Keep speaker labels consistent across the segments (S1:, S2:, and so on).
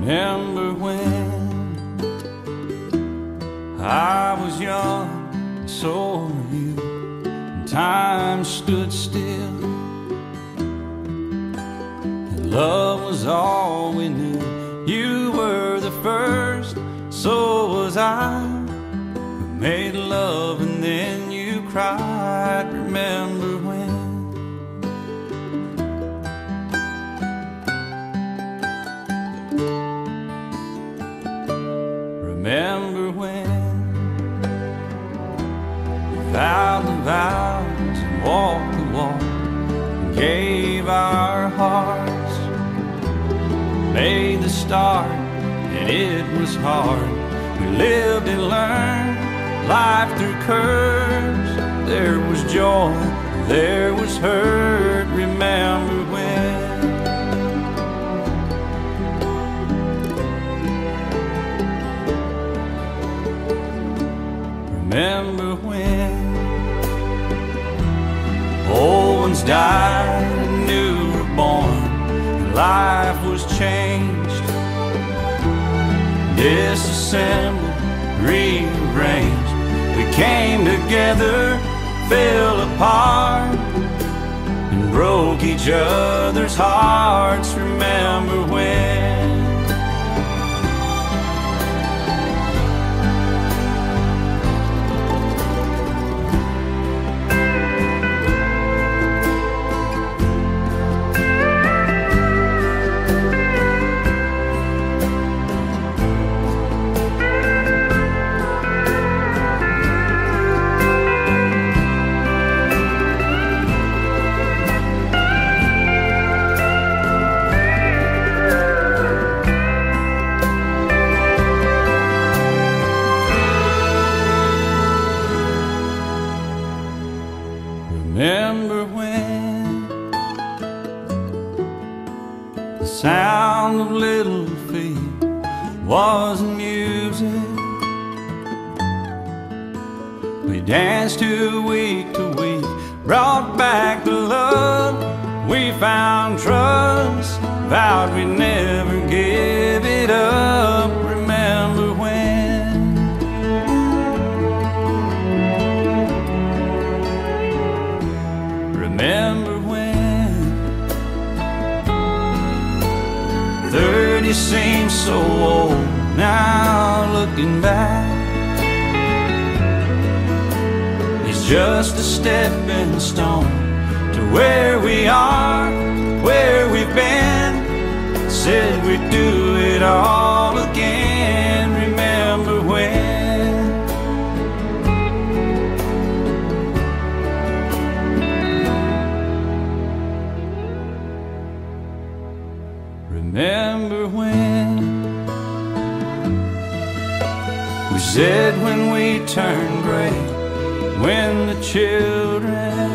S1: Remember when I was young, and so were you, and time stood still, and love was all we knew. You were the first, so was I. We made love and then you cried. Remember when? Remember when we vowed the vows and walked the walk and gave our hearts, made the start, and it was hard. We lived and learned life through curves. There was joy, there was hurt. Remember when? Remember when old ones died and new were born, and life was changed, disassembled, rearranged. We came together, fell apart, and broke each other's hearts. Remember when? Remember when the sound of little feet was music? We danced to week, brought back the love. We found trust, vowed we'd never give it up. Remember when? Remember when 30 seems so old now, looking back. It's just a stepping stone to where we are, where we've been. Said we'd do it all again. Remember when? Remember when we said when we turn gray, when the children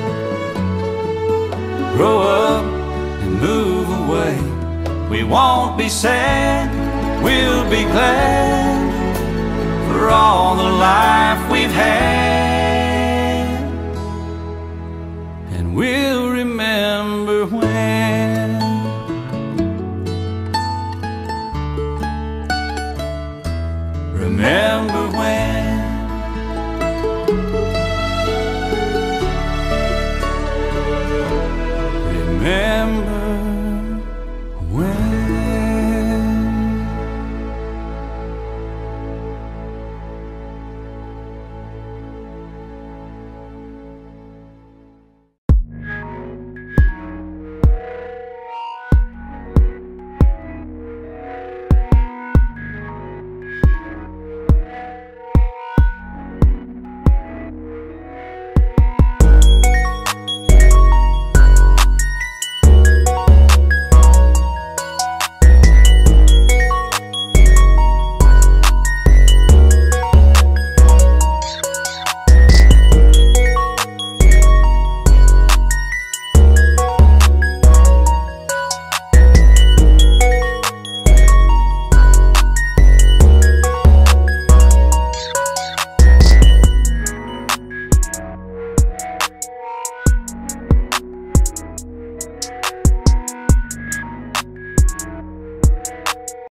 S1: grow up and move away, we won't be sad, we'll be glad for all the life we've had, and we'll